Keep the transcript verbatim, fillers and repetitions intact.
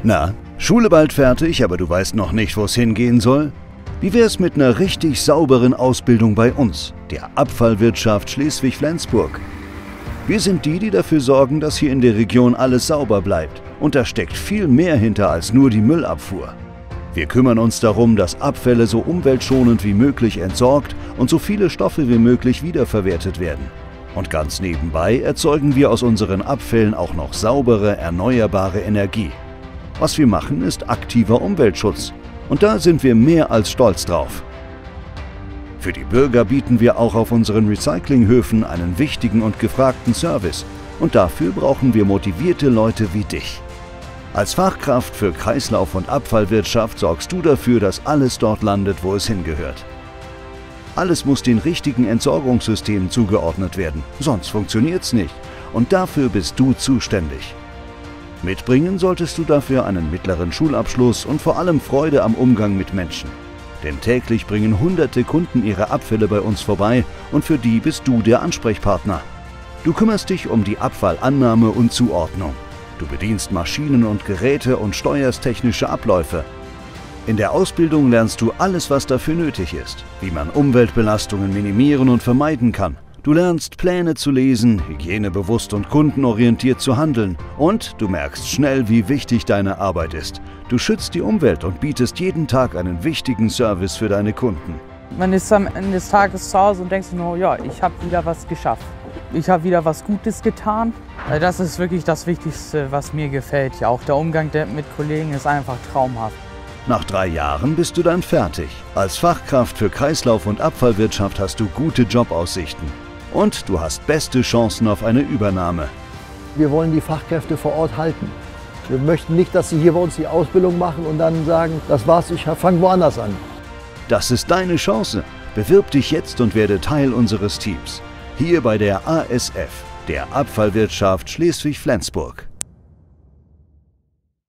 Na, Schule bald fertig, aber du weißt noch nicht, wo es hingehen soll? Wie wär's mit einer richtig sauberen Ausbildung bei uns, der Abfallwirtschaft Schleswig-Flensburg? Wir sind die, die dafür sorgen, dass hier in der Region alles sauber bleibt. Und da steckt viel mehr hinter als nur die Müllabfuhr. Wir kümmern uns darum, dass Abfälle so umweltschonend wie möglich entsorgt und so viele Stoffe wie möglich wiederverwertet werden. Und ganz nebenbei erzeugen wir aus unseren Abfällen auch noch saubere, erneuerbare Energie. Was wir machen, ist aktiver Umweltschutz. Und da sind wir mehr als stolz drauf. Für die Bürger bieten wir auch auf unseren Recyclinghöfen einen wichtigen und gefragten Service. Und dafür brauchen wir motivierte Leute wie dich. Als Fachkraft für Kreislauf- und Abfallwirtschaft sorgst du dafür, dass alles dort landet, wo es hingehört. Alles muss den richtigen Entsorgungssystemen zugeordnet werden, sonst funktioniert's nicht. Und dafür bist du zuständig. Mitbringen solltest du dafür einen mittleren Schulabschluss und vor allem Freude am Umgang mit Menschen. Denn täglich bringen hunderte Kunden ihre Abfälle bei uns vorbei und für die bist du der Ansprechpartner. Du kümmerst dich um die Abfallannahme und Zuordnung. Du bedienst Maschinen und Geräte und steuerst technische Abläufe. In der Ausbildung lernst du alles, was dafür nötig ist, wie man Umweltbelastungen minimieren und vermeiden kann. Du lernst Pläne zu lesen, hygienebewusst und kundenorientiert zu handeln und du merkst schnell, wie wichtig deine Arbeit ist. Du schützt die Umwelt und bietest jeden Tag einen wichtigen Service für deine Kunden. Man ist am Ende des Tages zu Hause und denkt sich nur, ja, ich habe wieder was geschafft. Ich habe wieder was Gutes getan. Das ist wirklich das Wichtigste, was mir gefällt. Ja, auch der Umgang mit Kollegen ist einfach traumhaft. Nach drei Jahren bist du dann fertig. Als Fachkraft für Kreislauf- und Abfallwirtschaft hast du gute Jobaussichten. Und du hast beste Chancen auf eine Übernahme. Wir wollen die Fachkräfte vor Ort halten. Wir möchten nicht, dass sie hier bei uns die Ausbildung machen und dann sagen, das war's, ich fange woanders an. Das ist deine Chance. Bewirb dich jetzt und werde Teil unseres Teams. Hier bei der A S F, der Abfallwirtschaft Schleswig-Flensburg.